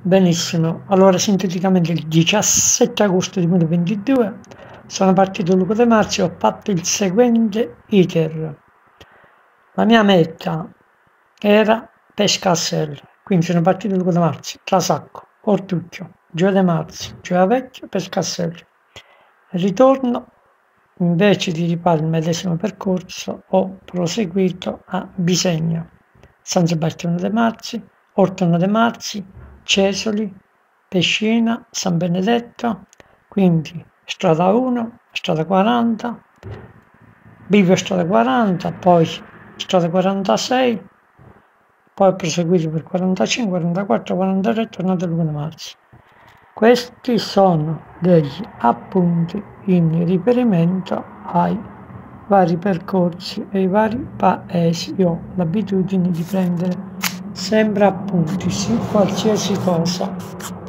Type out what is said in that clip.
Benissimo, allora sinteticamente il 17 agosto 2022 sono partito Luca De Marzi e ho fatto il seguente iter. La mia meta era Pescasserra, quindi sono partito Luca De Marzi, Trasacco, Ortuccio, Gioia De Marzi, Gioia Vecchio, Pescasserra. Ritorno, invece di rifare il medesimo percorso, ho proseguito a Bisegna, San Sebastiano De Marzi, Ortona De Marzi, Cesoli, Pescina, San Benedetto, quindi strada 1, strada 40, Bivio strada 40, poi strada 46, poi ho proseguito per 45, 44, 43, tornato a Luca De Marzi. Questi sono degli appunti in riferimento ai vari percorsi e ai vari paesi. Io ho l'abitudine di prendere sempre appunti su qualsiasi cosa.